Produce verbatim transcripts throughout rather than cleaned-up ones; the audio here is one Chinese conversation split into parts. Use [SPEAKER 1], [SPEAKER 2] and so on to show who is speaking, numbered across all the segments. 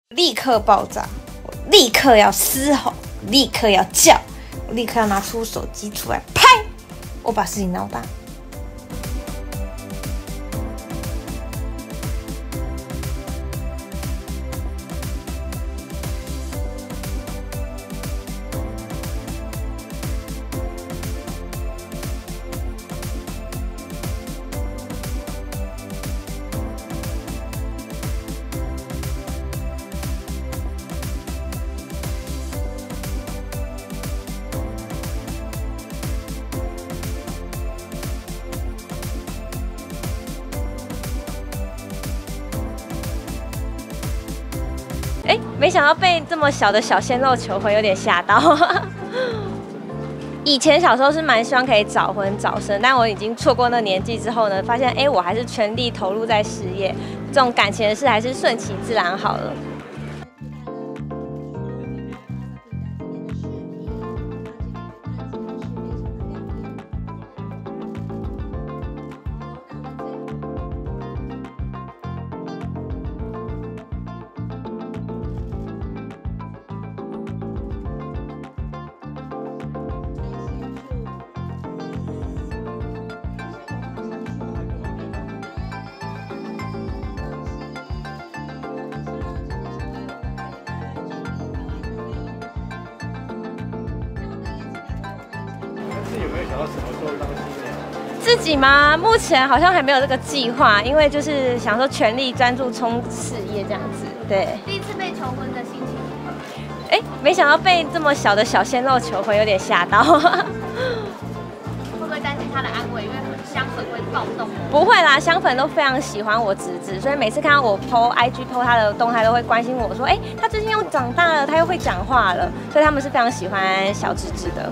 [SPEAKER 1] 立刻爆炸，我立刻要嘶吼，立刻要叫，我立刻要拿出手机出来拍，我把事情闹大。哎，没想到被这么小的小鲜肉求婚，有点吓到。以前小时候是蛮希望可以早婚早生，但我已经错过那年纪之后呢，发现哎，我还是全力投入在事业，这种感情的事还是顺其自然好了。
[SPEAKER 2] 有没有想到什么时候当新娘？
[SPEAKER 1] 自己吗？目前好像还没有这个计划，因为就是想说全力专注冲事业这样子。对。
[SPEAKER 3] 第一次被求婚的心情如何？
[SPEAKER 1] 哎，没想到被这么小的小鲜肉求婚，有点吓到。会
[SPEAKER 3] 不会担心他的安危？因为香粉会暴动。
[SPEAKER 1] 不会啦，香粉都非常喜欢我侄子，所以每次看到我 P O I G P O 他的动态，都会关心我说，哎，他最近又长大了，他又会讲话了，所以他们是非常喜欢小侄子的。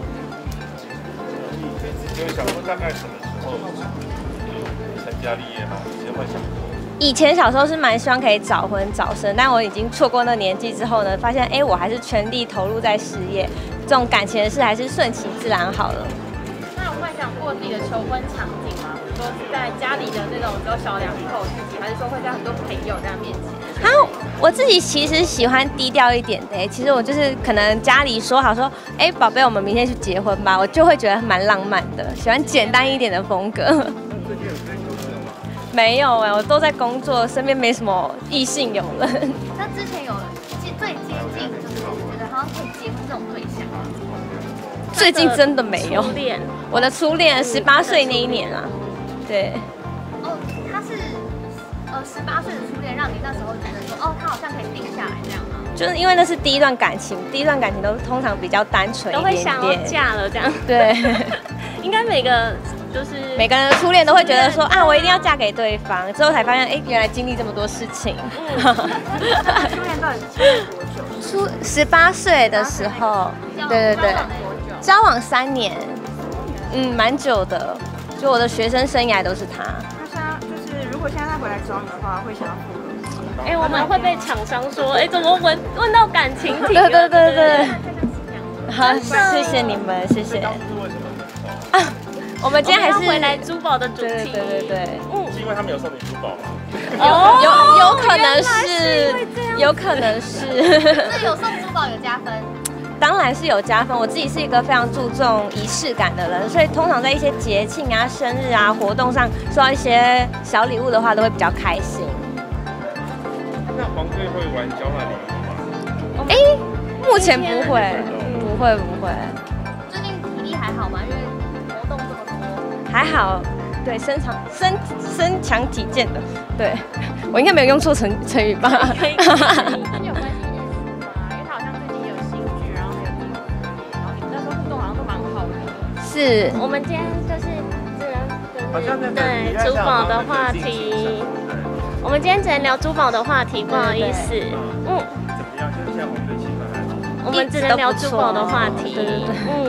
[SPEAKER 2] 有想过大概什么时候成家立业吗？以前会想过。
[SPEAKER 1] 以前小时候是蛮希望可以早婚早生，但我已经错过那年纪之后呢，发现哎，我还是全力投入在事业，这种感情的事还是顺其自然好了。
[SPEAKER 3] 那有幻想过自己的求婚场景吗？比如说是在家里的那种只有小两口自己，还是说会在很多朋友在面前？
[SPEAKER 1] 好，我自己其实喜欢低调一点的。其实我就是可能家里说好说，哎，宝贝，我们明天去结婚吧，我就会觉得蛮浪漫的，喜欢简单一点的风格。
[SPEAKER 2] 最近有追求者吗？
[SPEAKER 1] 没有哎，我都在工作，身边没什么异性友人。
[SPEAKER 3] 那之前有最接近，就是觉得好像可以结婚这种对象吗？
[SPEAKER 1] 最近真的没有。
[SPEAKER 3] 初恋，
[SPEAKER 1] 我的初恋十八岁那一年啊，对。
[SPEAKER 3] 哦，他是呃十八岁的初恋，让你那时候觉得说，哦，他好像可以定下来这样吗？
[SPEAKER 1] 就是因为那是第一段感情，第一段感情都通常比较单纯一点点，
[SPEAKER 4] 都会想要嫁了这样。
[SPEAKER 1] 对，
[SPEAKER 4] 应该每个就是
[SPEAKER 1] 每个人的初恋都会觉得说啊，我一定要嫁给对方，之后才发现，哎，原来经历这么多事情。
[SPEAKER 3] 嗯、初恋到底是交往多久？
[SPEAKER 1] 初十八岁的时候，对对对，交往三年，嗯，蛮久的。就我的学生生涯都是他。
[SPEAKER 5] 他现在就是，如果现在他回来找你的话，会想要复合。
[SPEAKER 4] 哎、欸，我们会被厂商说，哎、欸，怎么问问到感情题？
[SPEAKER 1] 对对对对。好，谢谢你们，谢谢。啊，我们今天还是
[SPEAKER 4] 回来珠宝的主题。
[SPEAKER 1] 对对对对。
[SPEAKER 2] 嗯，是因为他们有送你珠宝吗？
[SPEAKER 1] 有有有可能是，有可能是。
[SPEAKER 3] 是有送珠宝有加分。
[SPEAKER 1] 当然是有加分。我自己是一个非常注重仪式感的人，所以通常在一些节庆啊、生日啊、活动上收到一些小礼物的话，都会比较开心。
[SPEAKER 2] 那黄队会玩交换礼物吗？
[SPEAKER 1] 哎、欸，目前不会，不会不会。
[SPEAKER 3] 最近体力还好吗？因为活动这么多。
[SPEAKER 1] 还好，对，身长身身强体健的，对我应该没有用错成成语吧？
[SPEAKER 4] 可以。
[SPEAKER 3] 跟你有关系认识吗？因为他好像最近也有新剧，然后还有电影，然后你们那时候互动好像都蛮好的。
[SPEAKER 1] 是。
[SPEAKER 4] 我们今天就是只能就是对珠宝的话题。我们今天只能聊珠宝的话题，不好意思。嗯。
[SPEAKER 2] 怎么样？就是像我们的气氛还好。
[SPEAKER 4] 我们只能聊珠宝的话题。
[SPEAKER 1] 对对对。
[SPEAKER 4] 嗯。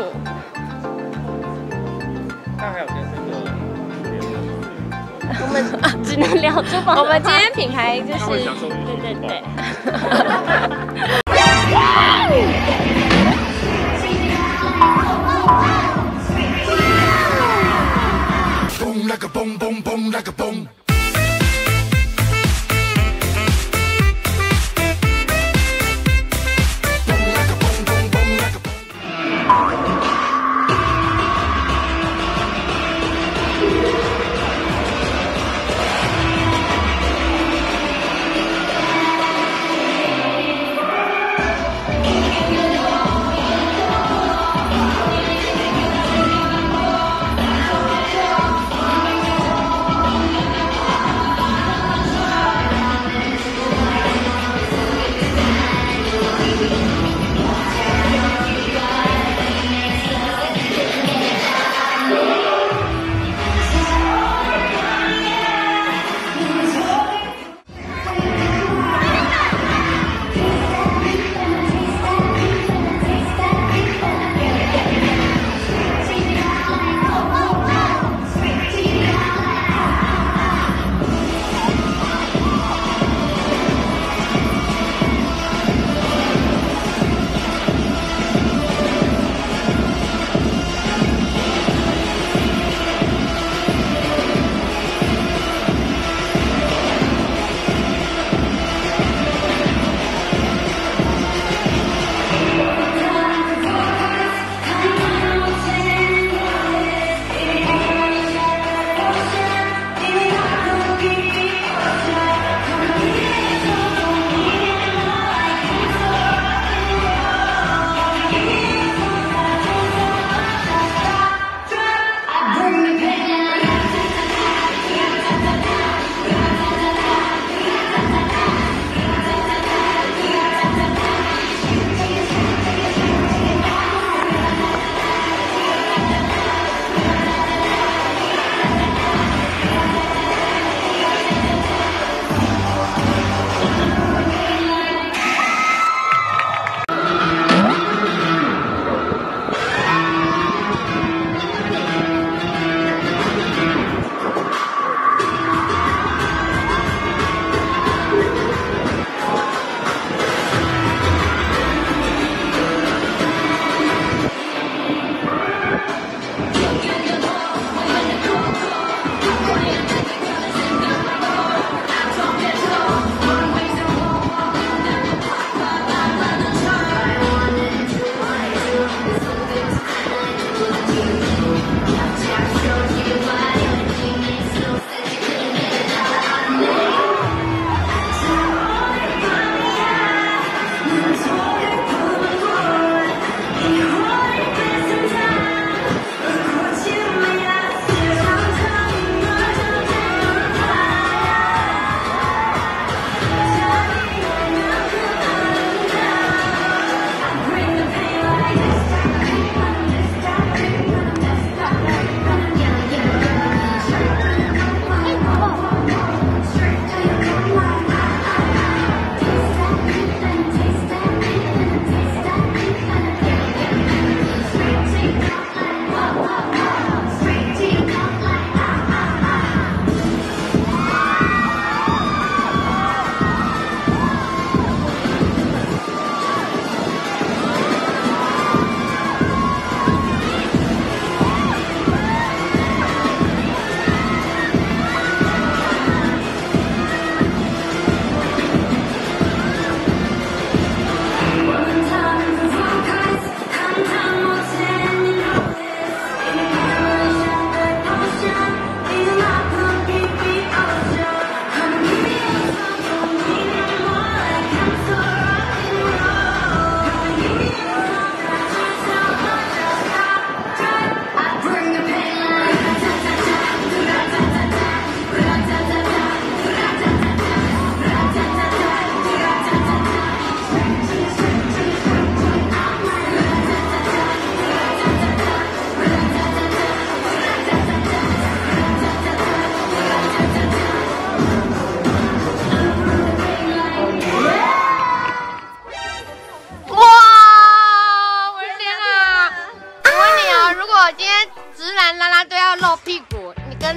[SPEAKER 2] 那还有跟这个，
[SPEAKER 4] 我们只能聊珠宝。
[SPEAKER 1] 我们今天品牌就是，
[SPEAKER 4] 对对对。
[SPEAKER 6] Boom like a boom boom boom like a boom.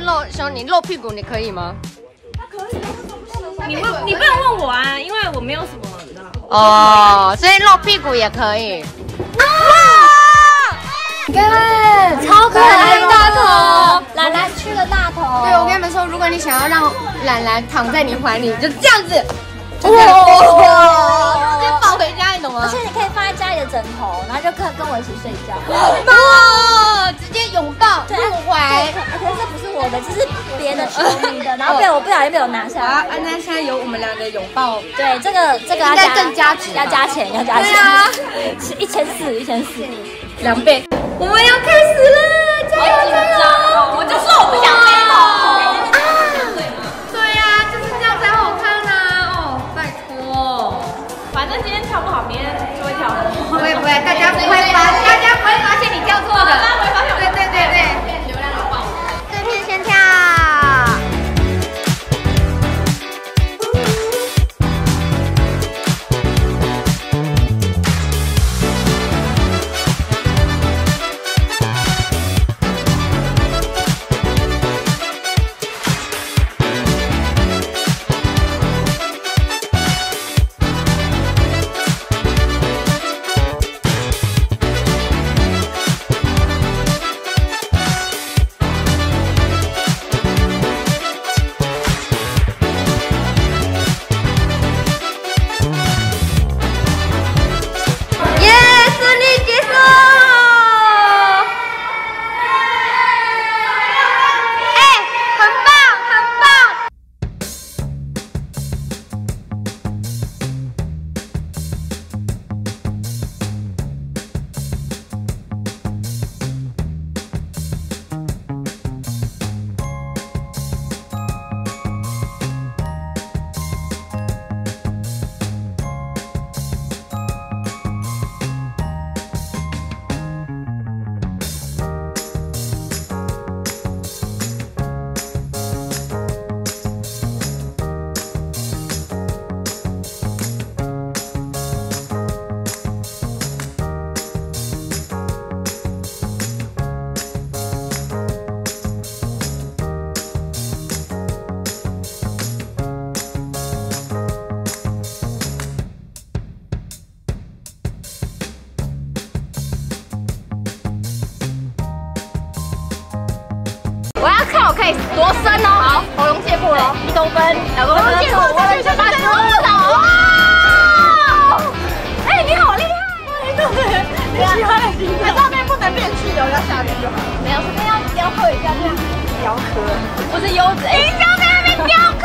[SPEAKER 7] 露胸，你露屁股你可以吗？
[SPEAKER 1] 你问你不能问我啊，因为我没有什么，你知道。
[SPEAKER 7] 哦，所以露屁股也可以。哇！
[SPEAKER 4] 你看，超可爱的大头，懒懒去了大头。
[SPEAKER 7] 对，我跟你们说，如果你想要让懒懒躺在你怀里，就这样子。哇！直接抱回家，你懂吗？
[SPEAKER 4] 而且你可以放在家里的枕头，然后就跟跟我一起睡觉。
[SPEAKER 7] 哇！直接拥抱入怀。
[SPEAKER 4] 可是这不是我的，这是别的球迷的，然后被我不小心被我拿下来。
[SPEAKER 7] 啊，那现在有我们俩的拥抱。
[SPEAKER 4] 对，这个这个要
[SPEAKER 7] 加更加值，
[SPEAKER 4] 要加钱，要加钱。
[SPEAKER 7] 对啊，
[SPEAKER 4] 是一千四，一千四，
[SPEAKER 7] 两倍。
[SPEAKER 4] 我们要开始了，加油加油！
[SPEAKER 3] 我就说我不想飞了。
[SPEAKER 7] 啊，对呀，就是这样才好看啊！哦，拜托，
[SPEAKER 3] 反正今天跳不好，明天就会跳。
[SPEAKER 7] 不会不会，大家不会发，大家不会发现你跳错的。
[SPEAKER 3] 大家不会发现。
[SPEAKER 7] 对对对对，
[SPEAKER 3] 流量就爆。
[SPEAKER 7] 这片先跳。 我要看我可以多深哦！好，喉咙借破了，一公分，两公分，借破，我去八十五了！哎，你好厉害！对，你喜欢的形状，上面不能变气哦，要下面就好。没有，这边要雕刻一下，这样雕刻，不是优质，哎，你在那边雕刻，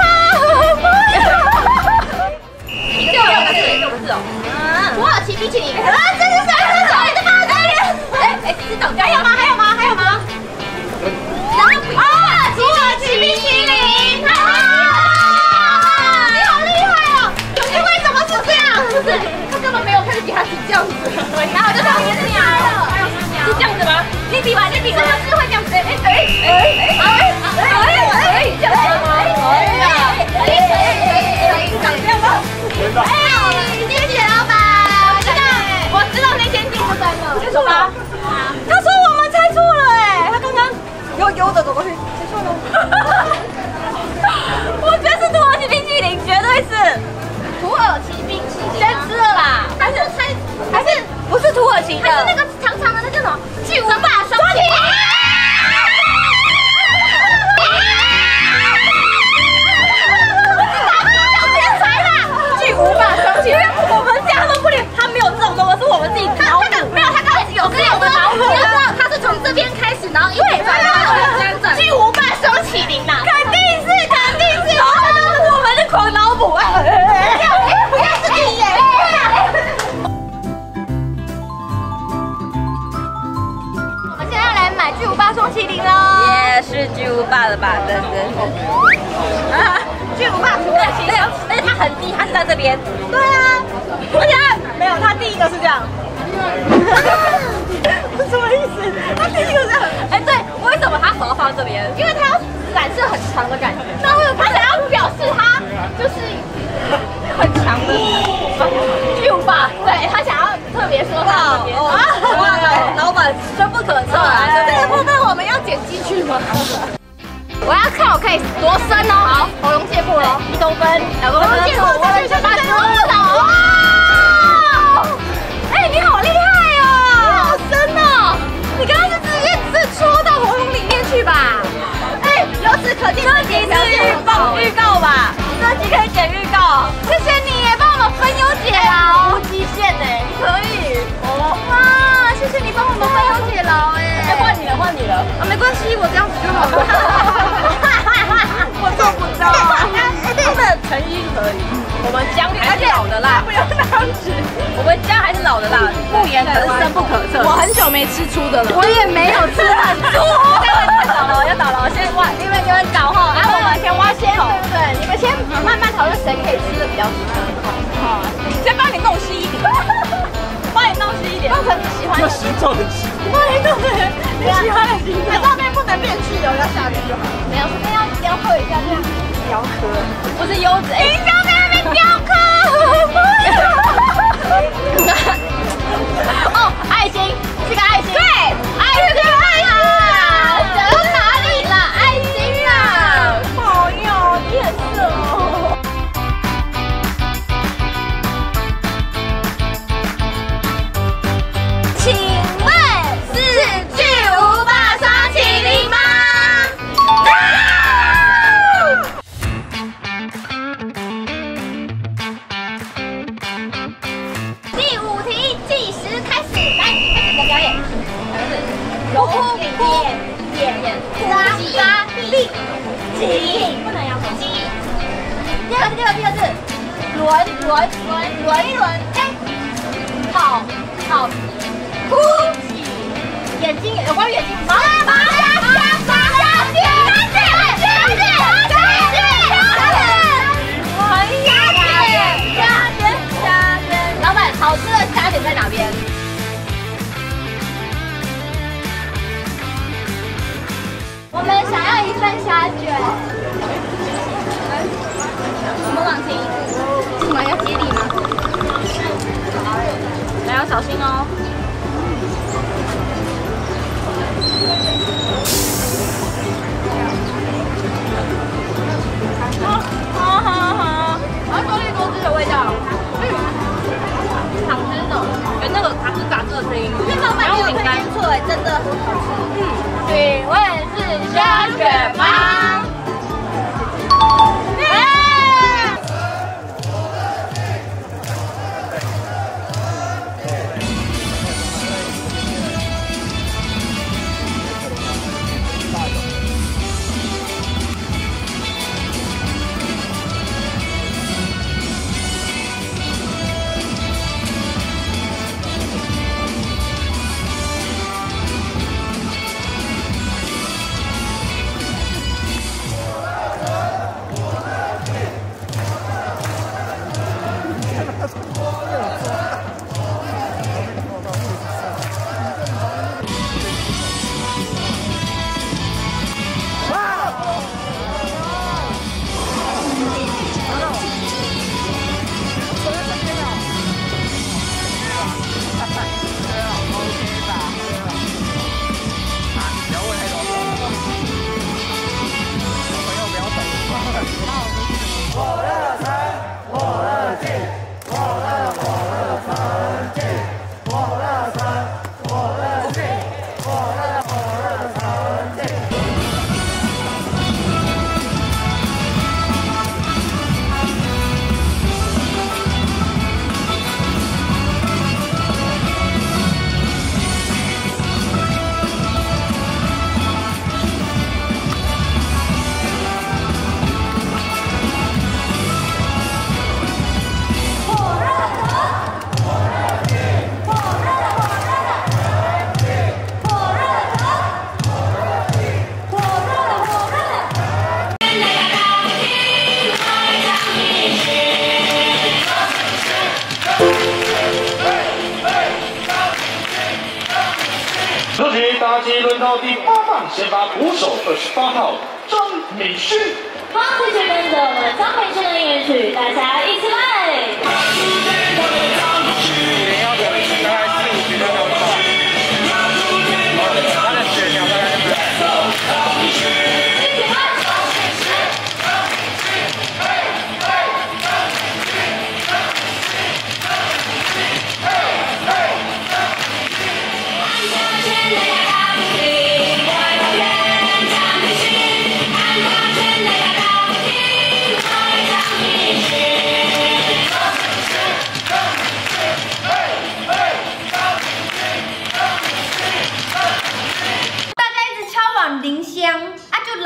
[SPEAKER 7] 一个六个字，六个字哦。土耳其冰淇淋，啊，这是谁？这是谁的吗？这里，哎哎，是等还有吗？还有吗？还有吗？啊！土耳其冰淇淋，太好了！你好厉害哦！可是为什么是这样？就是他根本没有看起他是这样子，然后就这样子你来了，是这样子吗？你比吧，你比，真的是会这样子，哎哎哎哎哎哎哎，这样子吗？哎呀，可以可以可以可以，长这样吗？哎，谢谢老板，我知道，我知道那间店就在那，就说吧。他说我们猜错了，哎，他刚刚。悠悠的走过去，谁说的？我觉得是土耳其冰淇淋，绝对是土耳其冰淇淋。先吃了啦，还是猜，还是不是土耳其的？还是那个长长的那叫什么？巨无霸双麒麟。天才啦！巨无霸双麒麟，我们家都不连，他没有这种东西，是我们自己脑补。没有，他刚开始有是有的脑补，你要知道他是从这边开始，然后一直转。巨无霸双麒麟呐，肯定是，肯定是，我们的狂脑补啊！不要是你耶！我们现在要来买巨无霸双麒麟喽！
[SPEAKER 1] 也是巨无霸的吧？真的是。
[SPEAKER 7] 啊，巨无霸土耳其，
[SPEAKER 1] 对，而且它很低，它是在这边。
[SPEAKER 7] 对啊，而且没有，它第一个是这样。什么意思？他第一个这样，
[SPEAKER 1] 哎，对，为什么他手要放这边？
[SPEAKER 7] 因为他要展示很长的感觉，然后他想要表示他就是很强的巨无霸，对他想要特别说他这边啊，
[SPEAKER 1] 老板深不可测啊！
[SPEAKER 7] 这个部分我们要剪进去吗？ 我要看我可以多深哦。好，喉咙借破了，一公分，两公分，喉咙借破，我的嘴巴十五了。哎，你好厉害哦，好深哦！你刚刚是直接是戳到喉咙里面去吧？哎，由此可见，这集是预告预告吧？这集可以剪预告。谢谢你耶，帮我们分忧解劳，无极限哎，你可以。哦，哇，谢谢你帮我们分忧解劳哎。哎，换你了，换你了。啊，没关系，我这样子就好了。我做不到。他们的成衣可以，我们姜还是老的辣，不要当时。我们姜还是老的辣，不盐可是深不可测。我很久没吃粗的了，我也没有吃很粗。要倒了，要倒了，先挖，因为你们搞哈，然后我们先挖先，对不对？你们先慢慢讨论谁可以吃的比较适合。好，先帮你弄稀一点，帮你弄稀一点，弄成你喜欢的
[SPEAKER 2] 形状很奇怪。
[SPEAKER 7] 对对，你喜欢的形状。上面不能变汽油，要下面就好。没有，这边要雕刻一下这样。雕刻，不是优质。你不要在那边雕刻。哦，爱心，这个爱心。对，爱心，爱心啊！讲到哪里了？爱心啊！好哟，你很色哦。请问是巨无霸双麒麟吗？第五题计时开始，来，开始你的表演。龙虎眼眼眼杀杀力吉，不能摇头。吉。第二个，第二个，第二个，轮轮轮轮一轮，哎，好好。哭泣，眼睛有关于眼睛，麻麻麻麻麻麻姐，麻姐，麻姐，麻姐，麻姐，虾卷，虾卷，老板，好吃的虾卷在哪边？我们想要一份虾卷。什么朗婷？是什么要接力吗？来，要小心哦。好好好，然后多利多汁的味道，嗯，好吃的，有那个嘎吱嘎吱的声音。这老板没有听错哎，真的很好吃。嗯，请问是虾卷吗？
[SPEAKER 2] 这局打击轮到第八棒，先发捕手二十八号张美勋。
[SPEAKER 4] 好，继续跟着我们张美勋的音乐曲，大家一起来。
[SPEAKER 2] 每年要表演大概四五局都能到，他的血量大概就是。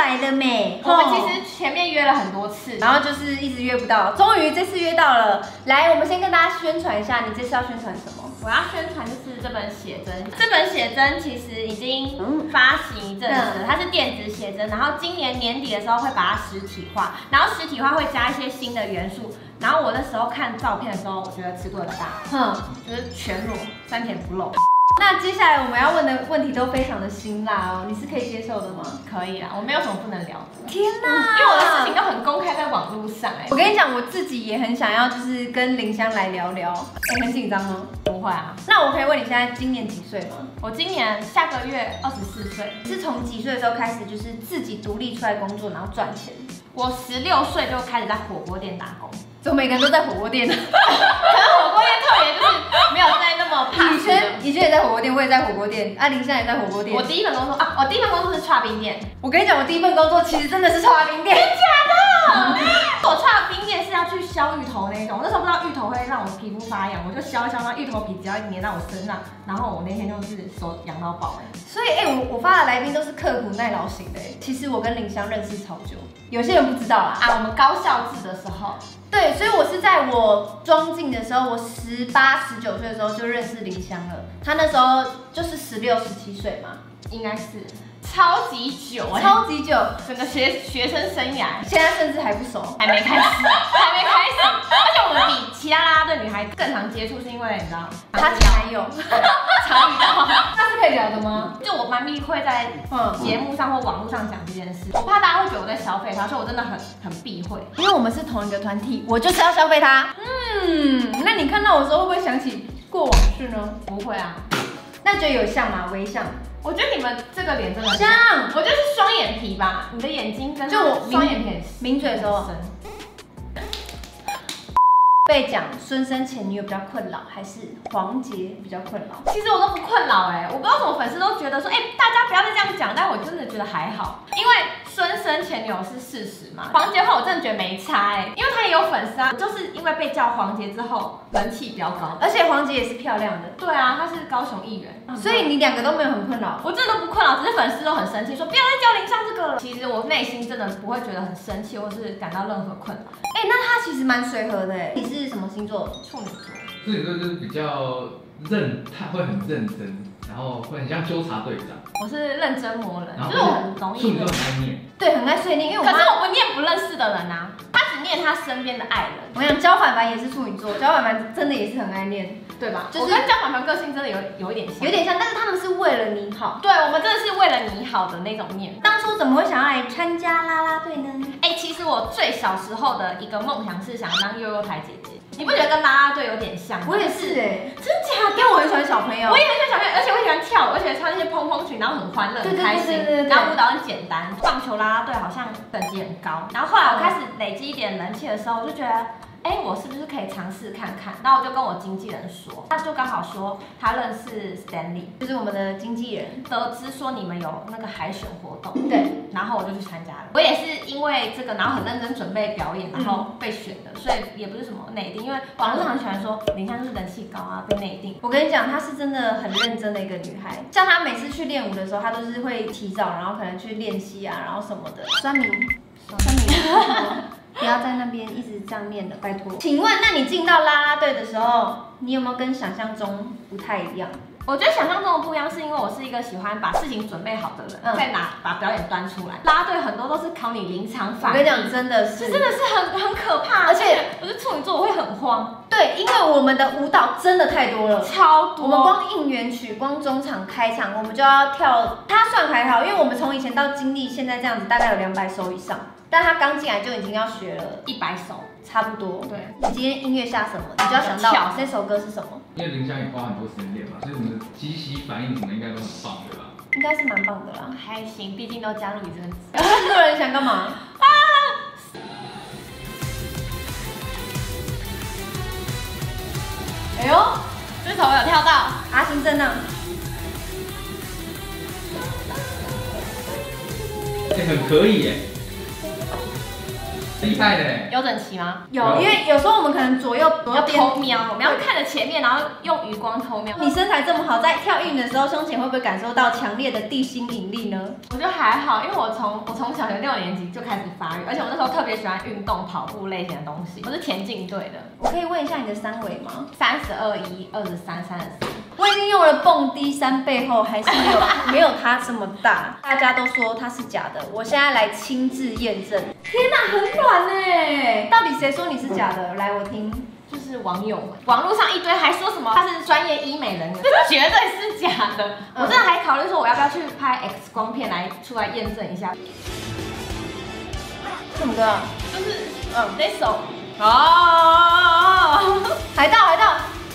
[SPEAKER 8] 来了没？
[SPEAKER 7] 我们其实前面约了很多次，
[SPEAKER 8] 然后就是一直约不到，终于这次约到了。来，我们先跟大家宣传一下，你这次要宣传什么？
[SPEAKER 7] 我要宣传就是这本写真，这本写真其实已经发行一阵子了，它是电子写真，然后今年年底的时候会把它实体化，然后实体化会加一些新的元素。然后我那时候看照片的时候，我觉得尺度很大，哼，就是全裸，三点不露。
[SPEAKER 8] 那接下来我们要问的问题都非常的辛辣哦，你是可以接受的吗？
[SPEAKER 7] 可以啦，我没有什么不能聊的。
[SPEAKER 8] 天哪，
[SPEAKER 7] 因为我的事情都很公开在网络上哎。
[SPEAKER 8] 我跟你讲，我自己也很想要，就是跟林香来聊聊。哎，很紧张吗？
[SPEAKER 7] 不会啊。
[SPEAKER 8] 那我可以问你现在今年几岁吗？
[SPEAKER 7] 我今年下个月二十四岁。
[SPEAKER 8] 是从几岁的时候开始，就是自己独立出来工作，然后赚钱？
[SPEAKER 7] 我十六岁就开始在火锅店打工。
[SPEAKER 8] 怎么每个人都在火锅店呢？
[SPEAKER 7] 可能火锅店特别就是没有在那么怕。
[SPEAKER 8] 以前以前也在火锅店，我也在火锅店，啊，林香也在火锅店。
[SPEAKER 7] 我第一份工作啊，我第一份工作是剉冰店。
[SPEAKER 8] 我跟你讲，我第一份工作其实真的是剉冰店。
[SPEAKER 7] 真假的？我剉冰店是要去削芋头那种，那时候不知道芋头会让我皮肤发痒，我就削一削，那芋头皮只要粘到我身上，然后我那天就是手痒到爆哎。
[SPEAKER 8] 所以哎、欸，我我发的来宾都是刻苦耐劳型的哎。其实我跟林香认识超久，有些人不知道啦。
[SPEAKER 7] 啊，我们高校制的时候。
[SPEAKER 8] 对，所以我是在我装进的时候，我十八、十九岁的时候就认识林香了。她那时候就是十六、十七岁嘛，
[SPEAKER 7] 应该是超级久哎、欸，
[SPEAKER 8] 超级久，
[SPEAKER 7] 整个学学生生涯，
[SPEAKER 8] 现在甚至还不熟，
[SPEAKER 7] 还没开始，还没开始。而且我们比其他啦啦队女孩更常接触，是因为你知道，
[SPEAKER 8] 她前男友
[SPEAKER 7] 常遇到，
[SPEAKER 8] 那是可以聊的吗？
[SPEAKER 7] 就我蛮避讳在节目上或网络上讲这件事，我怕大家会觉得我在消费她，所以我真的很很避讳。
[SPEAKER 8] 因为我们是同一个团体，我就是要消费她。嗯，那你看到我的时候会不会想起过往事呢？
[SPEAKER 7] 不会啊。
[SPEAKER 8] 那觉得有像吗？微像？
[SPEAKER 7] 我觉得你们这个脸真的
[SPEAKER 8] 像，
[SPEAKER 7] 我觉得是双眼皮吧，你的眼睛跟
[SPEAKER 8] 就我
[SPEAKER 7] 双眼皮
[SPEAKER 8] 抿嘴的时候。被讲孙生前女友比较困扰，还是黄杰比较困扰？
[SPEAKER 7] 其实我都不困扰哎，我不知道为什么粉丝都觉得说，哎、欸，大家不要再这样讲，但我真的觉得还好，因为孙生前女友是事实嘛。黄杰的话我真的觉得没差哎，因为他也有粉丝啊，就是因为被叫黄杰之后人气比较高，
[SPEAKER 8] 而且黄杰也是漂亮的。
[SPEAKER 7] 对啊，他是高雄艺人，
[SPEAKER 8] 所以你两个都没有很困扰。
[SPEAKER 7] 我真的都不困扰，只是粉丝都很生气，说不要再叫林香这个了。其实我内心真的不会觉得很生气，或是感到任何困扰。
[SPEAKER 8] 哎、欸，那他其实蛮随和的哎。你是什么星座？
[SPEAKER 7] 处女座。
[SPEAKER 9] 处女座就是比较认，他会很认真，然后会很像纠察队长。
[SPEAKER 7] 我是认真魔人，
[SPEAKER 9] 然后
[SPEAKER 7] 就是我很容易。
[SPEAKER 9] 处女座很爱念。
[SPEAKER 8] 对，很爱碎念，因为我
[SPEAKER 7] 可是我不念不认识的人啊，他只念他身边的爱人。
[SPEAKER 8] 我想焦凡凡也是处女座，焦凡凡真的也是很爱念，
[SPEAKER 7] 对吧？
[SPEAKER 8] 就是、
[SPEAKER 7] 我跟焦凡凡个性真的有有一点像，
[SPEAKER 8] 有点像，但是他们是为了你好。
[SPEAKER 7] 对，我们真的是为了你好的那种念。
[SPEAKER 8] 当初怎么会想要来参加啦啦队呢？
[SPEAKER 7] 哎、欸，其实我最小时候的一个梦想是想当幼幼台姐姐。你不觉得跟啦啦队有点像吗？
[SPEAKER 8] 我也是哎、欸，
[SPEAKER 7] 真假的？
[SPEAKER 8] 因为我很喜欢小朋友，
[SPEAKER 7] 我也很喜欢小朋友，而且我喜欢跳舞，而且穿那些蓬蓬裙，然后很欢乐、很开心。
[SPEAKER 8] 对对对对对。
[SPEAKER 7] 然后舞蹈很简单，棒球啦啦队好像等级很高。然后后来我开始累积一点人气的时候，我就觉得，哎、欸，我是不是可以尝试看看？然后我就跟我经纪人说，他就刚好说他认识 Stanley，
[SPEAKER 8] 就是我们的经纪人，
[SPEAKER 7] 得知说你们有那个海选活动，
[SPEAKER 8] 对，
[SPEAKER 7] 然后我就去参加了。我也是因为这个，然后很认真准备表演，然后被选的，所以也不是什么内定，因为网络上很喜欢说林香就是人气高啊，被内定。
[SPEAKER 8] 我跟你讲，她是真的很认真的一个女孩，像她每次去练舞的时候，她都是会提早，然后可能去练习啊，然后什么的。酸民，酸民。不要在那边一直这样念了，拜托。请问，那你进到啦啦队的时候，你有没有跟想象中不太一样？
[SPEAKER 7] 我觉得想象中的不一样，是因为我是一个喜欢把事情准备好的人，嗯、再拿把表演端出来。啦啦队很多都是考你临场反应，
[SPEAKER 8] 我跟你讲，真的是，
[SPEAKER 7] 真的是很很可怕。而且我是处女座，我会很慌。
[SPEAKER 8] 对，因为我们的舞蹈真的太多了，
[SPEAKER 7] 超多。
[SPEAKER 8] 我们光应援曲，光中场开场，我们就要跳。他算还好，因为我们从以前到经历现在这样子，大概有两百首以上。但他刚进来就已经要学了
[SPEAKER 7] 一百首，
[SPEAKER 8] 差不多。
[SPEAKER 7] 对，
[SPEAKER 8] 你今天音乐下什么，你就要想到这首歌是什么。
[SPEAKER 9] 因为林香也花很多时间练嘛，所以我们的即席反应什么应该都很棒，对吧？
[SPEAKER 8] 应该是蛮棒的啦，
[SPEAKER 7] 还行，毕竟都加入你这个。
[SPEAKER 8] 这个人想干嘛？啊！哎呦，
[SPEAKER 7] 这头有跳到，
[SPEAKER 8] 阿星正呢？
[SPEAKER 9] 哎、欸，很可以耶。 厉害的。
[SPEAKER 3] 有整齐吗？
[SPEAKER 8] 有，因为有时候我们可能左右左
[SPEAKER 3] 要
[SPEAKER 8] 右边
[SPEAKER 3] 偷瞄，我们要看着前面，然后用余光偷瞄。
[SPEAKER 8] 你身材这么好，在跳运的时候，胸前会不会感受到强烈的地心引力呢？
[SPEAKER 3] 我觉得还好，因为我从我从小学六年级就开始发育，而且我那时候特别喜欢运动、跑步类型的东西。我是田径队的。
[SPEAKER 8] 我可以问一下你的三围吗？
[SPEAKER 3] 三十二一、二十三、三十四。
[SPEAKER 8] 我已经用了蹦迪三倍后，还是没有没有它这么大。大家都说它是假的，我现在来亲自验证。天哪，很软哎！到底谁说你是假的？来，我听。
[SPEAKER 3] 就是网友们，网络上一堆还说什么他是专业医美人员，这绝对是假的。我真的还考虑说我要不要去拍 X 光片来出来验证一下。
[SPEAKER 8] 什么歌啊？
[SPEAKER 3] 就是嗯那首哦，
[SPEAKER 8] 海盗海盗。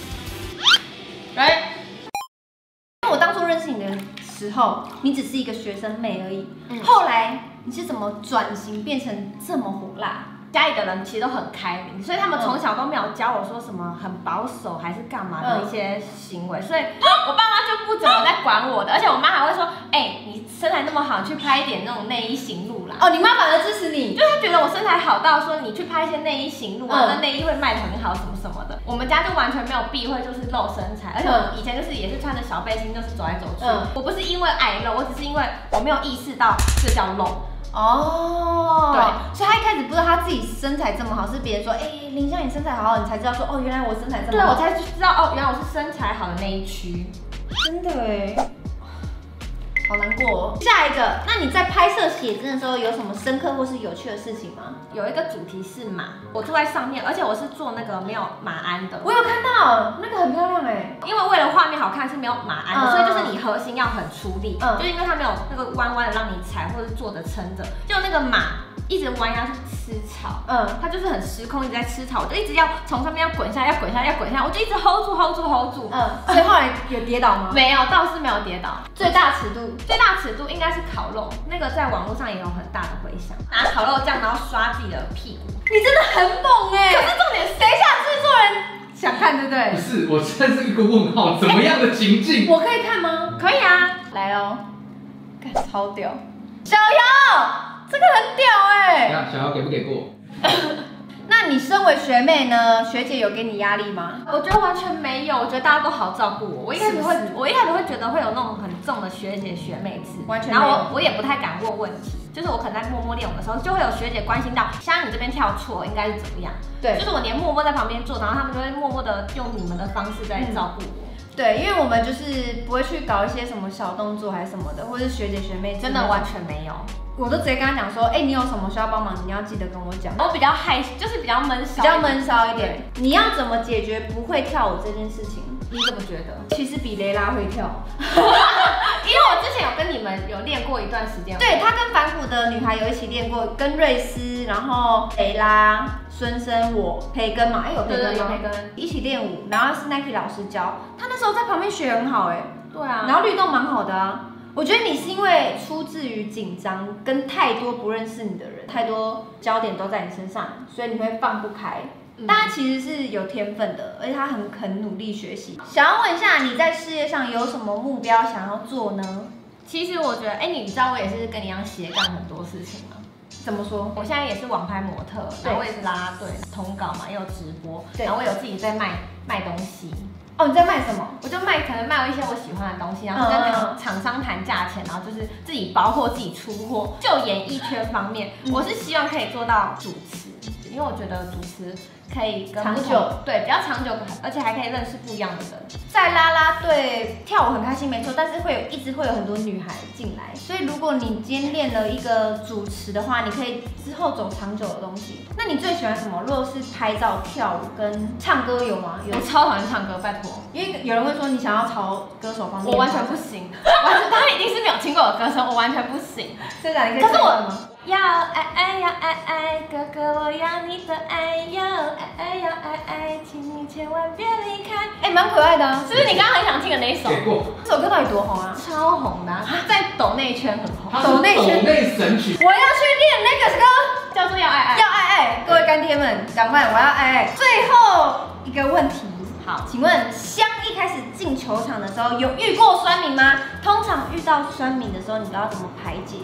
[SPEAKER 3] 来，
[SPEAKER 8] 我当初认识你的时候，你只是一个学生妹而已。
[SPEAKER 3] 嗯、
[SPEAKER 8] 后来你是怎么转型变成这么火辣？
[SPEAKER 3] 家里的人其实都很开明，所以他们从小都没有教我说什么很保守还是干嘛的一些行为，所以我爸妈就不怎么在管我的，而且我妈还会说，哎、欸，你身材那么好，去拍一点那种内衣行路啦。
[SPEAKER 8] 哦，你妈反而支持你，
[SPEAKER 3] 就是她觉得我身材好到说你去拍一些内衣行路啊，那、嗯、内衣会卖得很好什么什么的。我们家就完全没有避讳，就是露身材，而且我以前就是也是穿着小背心，就是走来走去。嗯、我不是因为矮露，我只是因为我没有意识到这叫露。
[SPEAKER 8] 哦，对，所以他一开始不知道他自己身材这么好，是别人说，哎、欸，林香你身材好好，你才知道说，哦，原来我身材这么好，
[SPEAKER 3] 对，我才知道哦，原来我是身材好的那一区，
[SPEAKER 8] 真的哎，好难过哦。下一个，那你在拍摄写真的时候有什么深刻或是有趣的事情吗？
[SPEAKER 3] 有一个主题是马，我坐在上面，而且我是做那个没有马鞍的。
[SPEAKER 8] 我有看到，那个很漂亮哎。
[SPEAKER 3] 因为为了画面好看是没有马鞍的，嗯、所以就是你核心要很出力，嗯、就是因为它没有那个弯弯的让你踩或者是坐着撑着，就那个马一直弯下去吃草，嗯，它就是很失控，一直在吃草，我就一直要从上面要滚下，要滚下，要滚下，我就一直 hold 住 hold 住 hold 住，
[SPEAKER 8] 嗯，所以后来有跌倒吗？
[SPEAKER 3] 没有，倒是没有跌倒。
[SPEAKER 8] 最大尺度，
[SPEAKER 3] 最大尺度应该是烤肉，那个在网络上也有很大的回响，拿烤肉酱然后刷自己的屁股，
[SPEAKER 8] 你真的很猛哎！可是重点是，等一下制作人想看对不对？
[SPEAKER 9] 不是，我现在是一个问号，怎么样的情境？
[SPEAKER 8] 我可以看吗？
[SPEAKER 3] 可以啊，
[SPEAKER 8] 来哦，看超屌，小姚。这个很屌哎、欸！
[SPEAKER 9] 小姚给不给过？
[SPEAKER 8] 那你身为学妹呢？学姐有给你压力吗？
[SPEAKER 3] 我觉得完全没有，我觉得大家都好照顾我。我一开始会，是是我一开始会觉得会有那种很重的学姐学妹制，
[SPEAKER 8] 完全没有。
[SPEAKER 3] 然后我我也不太敢问问题，就是我可能在默默练舞的时候，就会有学姐关心到，像你这边跳错应该是怎么样？对，就是我连默默在旁边做，然后他们就会默默的用你们的方式在照顾我。嗯
[SPEAKER 8] 对，因为我们就是不会去搞一些什么小动作还是什么的，或者是学姐学妹
[SPEAKER 3] 真的完全没有。
[SPEAKER 8] 我都直接跟他讲说，哎、欸，你有什么需要帮忙，你要记得跟我讲。
[SPEAKER 3] 我比较害，就是比较闷骚，
[SPEAKER 8] 比较闷骚一点。你要怎么解决不会跳舞这件事情？
[SPEAKER 3] 你怎么觉得？
[SPEAKER 8] 其实比雷拉会跳，
[SPEAKER 3] 因为我之前有跟你们有练过一段时间。
[SPEAKER 8] 对，他跟反骨的女孩有一起练过，跟瑞斯，然后雷拉。孙生我培根嘛，哎、欸、有培根吗？培根一起练舞，然后是 Nike 老师教，他那时候在旁边学很好哎、欸，
[SPEAKER 3] 对啊，
[SPEAKER 8] 然后律动蛮好的啊。我觉得你是因为出自于紧张，跟太多不认识你的人，太多焦点都在你身上，所以你会放不开。嗯、但他其实是有天分的，而且他很肯努力学习。想要问一下，你在事业上有什么目标想要做呢？
[SPEAKER 3] 其实我觉得，哎、欸，你知道我也是跟你一样斜杠很多事情吗？
[SPEAKER 8] 怎么说？
[SPEAKER 3] 我现在也是网拍模特，然后我也是啦啦队、通告嘛，也有直播，然后我有自己在卖卖东西。
[SPEAKER 8] 哦，你在卖什么？
[SPEAKER 3] 我就卖，可能卖一些我喜欢的东西，然后跟厂厂商谈价钱，然后就是自己包货、自己出货。就演艺圈方面，嗯、我是希望可以做到主持，因为我觉得主持可以跟
[SPEAKER 8] 长久，
[SPEAKER 3] 对，比较长久，而且还可以认识不一样的人。
[SPEAKER 8] 在啦啦队跳舞很开心，没错，但是会有一直会有很多女孩进来，所以如果你今天练了一个主持的话，你可以之后走长久的东西。那你最喜欢什么？如果是拍照、跳舞跟唱歌有吗？有。
[SPEAKER 3] 我超讨厌唱歌，拜托，
[SPEAKER 8] 因为有人会说你想要朝歌手方面，
[SPEAKER 3] 我完全不行，完全他一定是没有听过我歌声，我完全不行。
[SPEAKER 8] 真的，你可以。
[SPEAKER 3] 可是我。要爱爱要爱爱，哥哥我要你的爱，要爱爱要爱爱，请你千万别离开。
[SPEAKER 8] 哎、欸，蛮可爱的、啊，
[SPEAKER 3] 是不是你刚刚很想听的那一首？
[SPEAKER 9] 给过。
[SPEAKER 8] 这首歌到底多红啊？
[SPEAKER 3] 超红的、啊，在抖内圈很红。
[SPEAKER 8] 抖内圈。
[SPEAKER 9] 抖内神曲。
[SPEAKER 8] 我要去练那个歌，
[SPEAKER 3] 叫做要爱爱。
[SPEAKER 8] 要爱爱，各位干爹们，赶快，我要爱爱。最后一个问题，好，请问香一开始进球场的时候有遇过酸民吗？通常遇到酸民的时候，你都要怎么排解？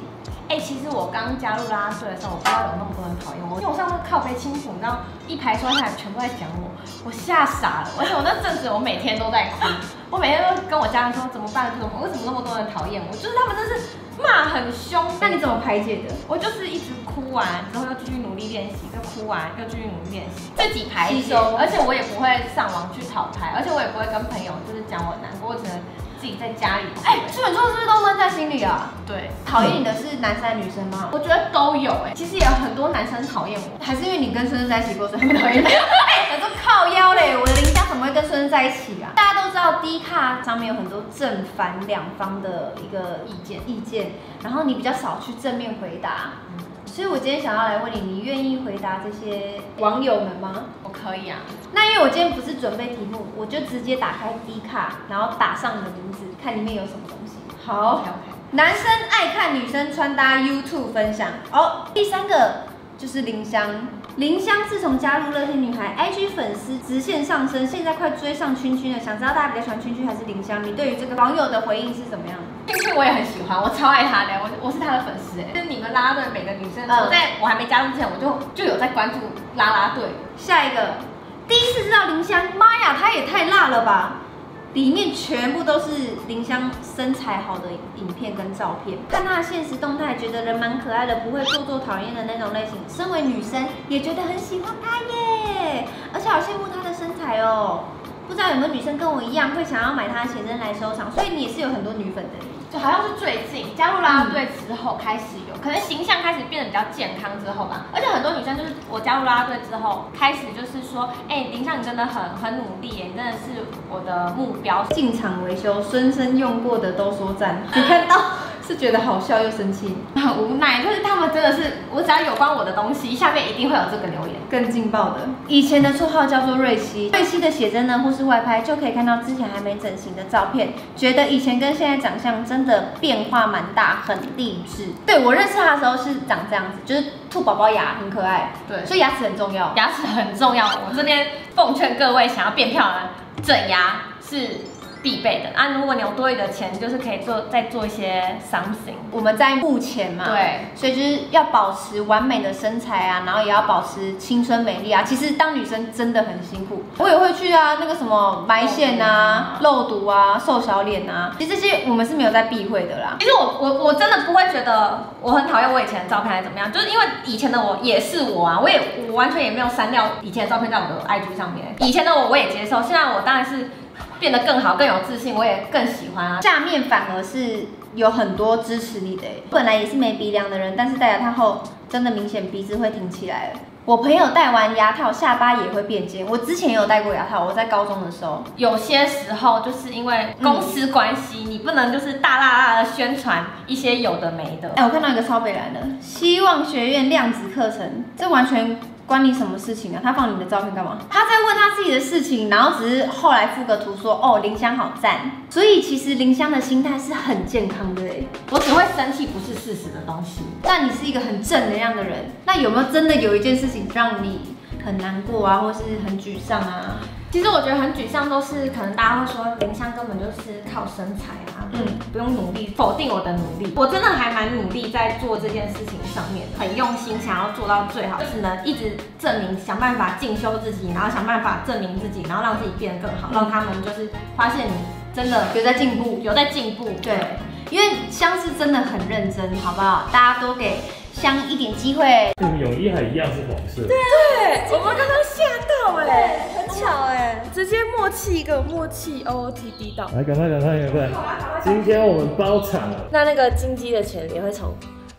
[SPEAKER 3] 哎、欸，其实我刚加入啦啦队的时候，我不知道有那么多人讨厌我，因为我上那个靠背清楚，你知道一排说下来全部在讲我，我吓傻了。而且我那阵子我每天都在哭，我每天都跟我家人说怎么办？怎么为什么那么多人讨厌我？就是他们真是骂很凶。
[SPEAKER 8] 那你怎么排解的？
[SPEAKER 3] 我就是一直哭完之后又继续努力练习，又哭完又继续努力练习，自己排解。而且我也不会上网去讨拍，而且我也不会跟朋友就是讲我难过，我只能自己在家里。
[SPEAKER 8] 哎、欸，处女座是不是都闷在心里啊？
[SPEAKER 3] 对，
[SPEAKER 8] 讨厌你的是男生女生吗？
[SPEAKER 3] 我觉得都有哎、欸，其实也有很多男生讨厌我，
[SPEAKER 8] 还是因为你跟孙孙在一起过，所以他们讨厌你。哎，我说靠腰嘞，我的林香怎么会跟孙孙在一起啊？大家都知道 D 卡上面有很多正反两方的一个意见意见，然后你比较少去正面回答。嗯，所以我今天想要来问你，你愿意回答这些网友们吗？
[SPEAKER 3] 我可以啊。
[SPEAKER 8] 那因为我今天不是准备题目，我就直接打开 D 卡，然后打上你的名字，看里面有什么东西。好
[SPEAKER 3] ，OK OK。
[SPEAKER 8] 男生爱看女生穿搭 YouTube 分享。哦，第三个就是林香。林香自从加入乐天女孩 ，I G 粉丝直线上升，现在快追上圈圈了。想知道大家比较喜欢圈圈还是林香？你对于这个网友的回应是怎么样？
[SPEAKER 3] 圈圈我也很喜欢，我超爱他的，我我是他的粉丝哎。就是你们啦啦队每个女生，嗯、我在我还没加入之前，我就就有在关注啦啦队。
[SPEAKER 8] 下一个，第一次知道林香，妈呀，她也太辣了吧！里面全部都是林香身材好的影片跟照片，看她的现实动态，觉得人蛮可爱的，不会做作讨厌的那种类型。身为女生，也觉得很喜欢她耶，而且好羡慕她的身材哦。不知道有没有女生跟我一样，会想要买她的写真来收藏，所以你也是有很多女粉的。
[SPEAKER 3] 就好像是最近加入啦啦队之后开始有，可能形象开始变得比较健康之后吧。而且很多女生就是我加入啦啦队之后，开始就是说，哎、欸，林香你真的很很努力耶，你真的是我的目标。进场维修，孙生用过的都说赞。你看到是觉得好笑又生气，很无奈，就是他们真的是，我只要有关我的东西，下面一定会有这个留言。更劲爆的，以前的绰号叫做瑞希，瑞希的写真呢，或是外拍就可以看到之前还没整形的照片，觉得以前跟现在长相真的变化蛮大，很励志。对，我认识他的时候是长这样子，就是兔宝宝牙很可爱，对，所以牙齿很重要，牙齿很重要。我这边奉劝各位想要变漂亮，整牙是必备的啊！如果你有多余的钱，就是可以做再做一些 something。我们在目前嘛，对，所以就是要保持完美的身材啊，然后也要保持青春美丽啊。其实当女生真的很辛苦，我也会去啊，那个什么埋线啊、肉毒啊、瘦小脸啊，其实这些我们是没有在避讳的啦。其实我我我真的不会觉得我很讨厌我以前的照片还是怎么样，就是因为以前的我也是我啊，我也我完全也没有删掉以前的照片在我的 I G 上面。以前的我我也接受，现在我当然是变得更好、更有自信，我也更喜欢啊。下面反而是有很多支持你的，本来也是没鼻梁的人，但是戴牙套后真的明显鼻子会挺起来了。我朋友戴完牙套，下巴也会变尖。我之前也有戴过牙套，我在高中的时候。有些时候就是因为公司关系，嗯、你不能就是大辣辣的宣传一些有的没的。哎、欸，我看到一个超北蓝的，希望学院量子课程，这完全关你什么事情啊？他放你的照片干嘛？他在问他自己的事情，然后只是后来附个图说，哦，林香好赞。所以其实林香的心态是很健康的哎。我只会生气不是事实的东西。但你是一个很正能量的人，那有没有真的有一件事情让你很难过啊，或是很沮丧啊？其实我觉得很沮丧，都是可能大家会说林香根本就是靠身材啊，嗯，不用努力，否定我的努力。我真的还蛮努力在做这件事情上面的，很用心想要做到最好，就只能一直证明，想办法进修自己，然后想办法证明自己，然后让自己变得更好，让他们就是发现你真的有在进步，有在进步。对，因为香是真的很认真，好不好？大家都给香一点机会。
[SPEAKER 10] 你们泳衣还一样是黄色。
[SPEAKER 5] 对，我们刚刚吓到哎、欸，很巧哎、欸，直接默契一个默契 O O T D 到。
[SPEAKER 10] 来，赶快赶快赶快！今天我们包场了。
[SPEAKER 5] 那那个金鸡的钱也会从。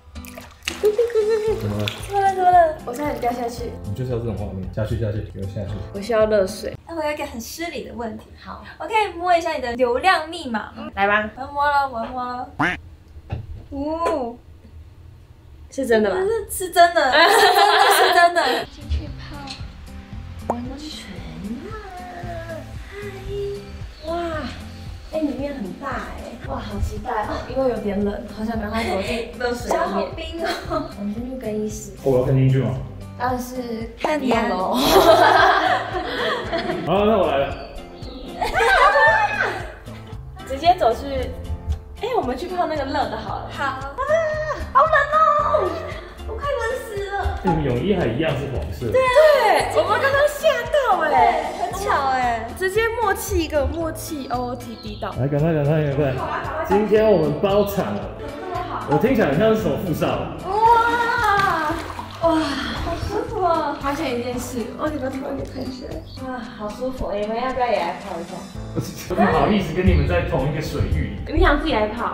[SPEAKER 10] 怎么了？
[SPEAKER 5] 怎么了？怎么了？我差点掉下去。
[SPEAKER 10] 你就是要这种画面，下去下去，给我下去。
[SPEAKER 5] 我需要热水。
[SPEAKER 7] 那我有一个很失礼的问题。
[SPEAKER 5] 好，
[SPEAKER 7] 我可以摸一下你的流量密码吗？
[SPEAKER 5] 来吧。
[SPEAKER 7] 我要摸了，我要摸了。哦。
[SPEAKER 5] 是真的吗？
[SPEAKER 7] 是是真的，是真的，是真的。
[SPEAKER 5] 进去泡温泉啊！嗨，哇，哎、欸，里面很大哎、欸，哇，好期待哦！因为有点冷，好想赶快躲进热水里面。
[SPEAKER 7] 好冰哦！
[SPEAKER 5] 我们先去更衣室。
[SPEAKER 10] 我要跟进去吗？
[SPEAKER 5] 当然是看你喽。
[SPEAKER 10] 好，那我来了。
[SPEAKER 5] 直接走去，哎、欸，我们去泡那个热的好了。
[SPEAKER 7] 好。啊，
[SPEAKER 5] 好冷哦！
[SPEAKER 10] 你们泳衣还一样是黄色。
[SPEAKER 5] 对，我们刚刚吓到哎，很巧哎，直接默契一个默契 O O T D 到。
[SPEAKER 10] 来，赶快赶快赶快！今天我们包场了。我听起来很像是什么富少。
[SPEAKER 5] 哇哇，好舒服哦！发现一件事，哦，你把头发给拍起来。哇，好舒服！你们要不要也来泡一下？
[SPEAKER 10] 不好意思跟你们在同一个水域里。
[SPEAKER 5] 你想自己来泡？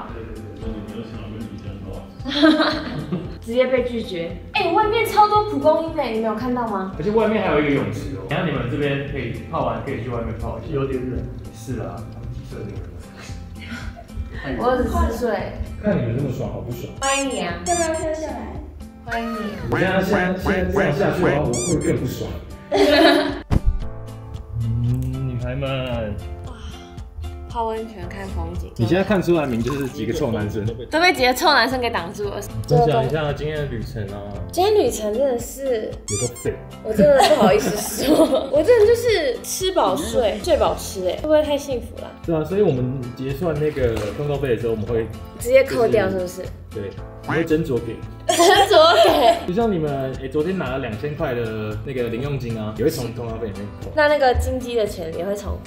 [SPEAKER 5] 直接被拒绝。哎、欸，外面超多蒲公英哎，你没有看到吗？
[SPEAKER 10] 而且外面还有一个泳池哦。然后你们这边可以泡完，可以去外面泡一下。有点冷。是啊，几岁那个？
[SPEAKER 5] 我二十四岁。
[SPEAKER 10] 看你们这么爽，好不爽？
[SPEAKER 5] 欢迎你啊！要不要跳下来？欢迎你。
[SPEAKER 10] 我现在现在现在这样下去的话，我会更不爽。嗯，女孩们。
[SPEAKER 5] 泡温泉看风景。
[SPEAKER 10] 你现在看出来明就是几个臭男生，
[SPEAKER 5] 都被几个臭男生给挡住了。
[SPEAKER 10] 分享一下今天的旅程啊。
[SPEAKER 5] 今天旅程真的是
[SPEAKER 10] 有个废，
[SPEAKER 5] 我真的不好意思说，我真的就是吃饱睡，睡饱吃，哎，会不会太幸福了？
[SPEAKER 10] 对啊，所以我们结算那个通告费的时候，我们会
[SPEAKER 5] 直接扣掉，是不是？
[SPEAKER 10] 对，我会斟酌给。
[SPEAKER 5] 斟酌给。
[SPEAKER 10] 就像你们哎，昨天拿了两千块的那个零用金啊，也会从通告费里面扣。
[SPEAKER 5] 那那个金鸡的钱也会从。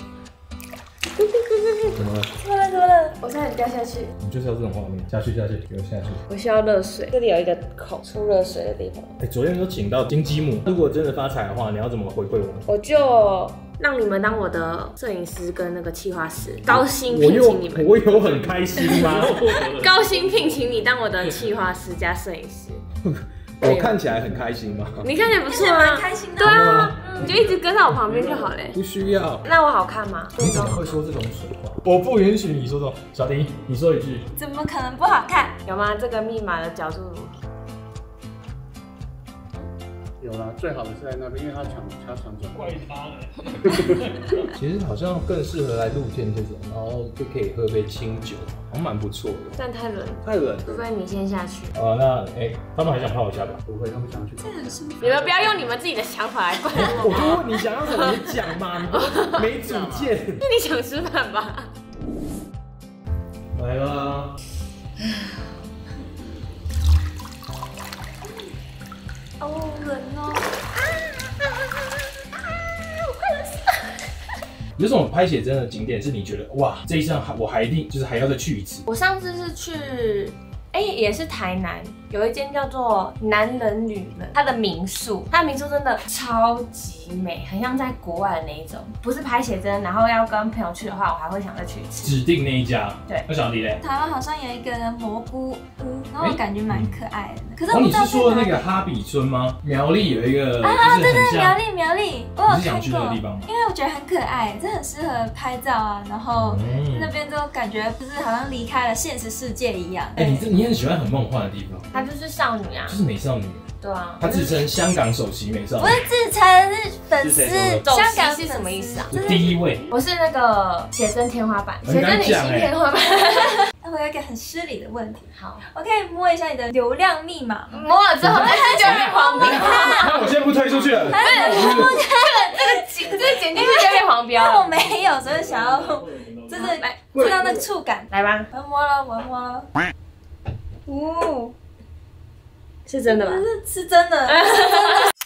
[SPEAKER 10] 怎么了？
[SPEAKER 5] 怎么了？怎么了？我差点掉下去。
[SPEAKER 10] 你就是要这种画面，下去下去，给我下去。
[SPEAKER 5] 我需要热水，这里有一个口出热水的地方。
[SPEAKER 10] 哎，昨天有请到金鸡母，如果真的发财的话，你要怎么回馈我们？
[SPEAKER 5] 我就让你们当我的摄影师跟那个企划师，高薪聘请你们。
[SPEAKER 10] 我有很开心吗？
[SPEAKER 5] 高薪聘请你当我的企划师加摄影师。
[SPEAKER 10] 我看起来很开心吗？
[SPEAKER 5] 你看起来不错吗？开心的。对啊，你就一直跟在我旁边就好嘞。
[SPEAKER 10] 不需要。
[SPEAKER 5] 那我好看吗？
[SPEAKER 10] 你怎么会说这种水话？我不允许你说这种。小迪，你说一句。
[SPEAKER 5] 怎么可能不好看？有吗？这个密码的角度如何？
[SPEAKER 11] 有啦，最好的是在那边，因为他抢他抢走。怪他
[SPEAKER 10] 了。其实好像更适合来露天这种，然后就可以喝杯清酒，好像蛮不错的。
[SPEAKER 5] 但太冷，
[SPEAKER 10] 太冷。
[SPEAKER 5] 除非你先下去。
[SPEAKER 10] 啊，那哎，他们还想泡一下吧？
[SPEAKER 11] 不会，他们想去。
[SPEAKER 5] 这很舒服。你们不要用你们自己的想法来灌我。
[SPEAKER 10] 我就问你想要什么，你讲嘛，你没主见。
[SPEAKER 5] 那你想吃饭吧？
[SPEAKER 10] 来啦。
[SPEAKER 5] 好冷哦！啊啊啊！我快冷死了。
[SPEAKER 10] 有什么拍写真的景点是你觉得哇，这一项我还一定就是还要再去一次？
[SPEAKER 5] 我上次是去，哎、欸，也是台南，有一间叫做男人女人，它的民宿，它的民宿真的超级美，很像在国外的那一种。不是拍写真，然后要跟朋友去的话，我还会想再去一次。
[SPEAKER 10] 指定那一家。
[SPEAKER 5] 对。
[SPEAKER 10] 那小迪嘞？
[SPEAKER 7] 台湾好像有一个蘑菇屋，然后我感觉蛮可爱的。可是
[SPEAKER 10] 哦，
[SPEAKER 7] 我不知道
[SPEAKER 10] 你是说那个哈比村吗？苗栗有一个
[SPEAKER 7] 啊，对对，苗栗苗栗，我有看过。
[SPEAKER 10] 你是想去那个地方吗？
[SPEAKER 7] 因为我觉得很可爱，这很适合拍照啊，然后那边就感觉不是好像离开了现实世界一样。
[SPEAKER 10] 哎，你这你很喜欢很梦幻的地方。
[SPEAKER 5] 她就是少女啊，
[SPEAKER 10] 就是美少女。
[SPEAKER 5] 对啊，
[SPEAKER 10] 她自称香港首席美少女。
[SPEAKER 7] 我是自称是粉丝，
[SPEAKER 5] 香港是什么意思啊？
[SPEAKER 10] 第一位。
[SPEAKER 5] 我是那个写真天花板，写真女星天花板。
[SPEAKER 7] 那我有一个很失礼的问题，
[SPEAKER 5] 好，
[SPEAKER 7] 我可以摸一下你的流量密码吗？
[SPEAKER 5] 摸了之后，但是就变黄标。
[SPEAKER 10] 那我现在不推出去了。
[SPEAKER 5] 不是，摸这个这个剪这个剪进去就变黄标。
[SPEAKER 7] 那我没有，所以想要就是来知道那个触感。
[SPEAKER 5] 来吧，
[SPEAKER 7] 我要摸了，我要摸了。哦。
[SPEAKER 5] 是真的吗？
[SPEAKER 7] 是是真的，是真的。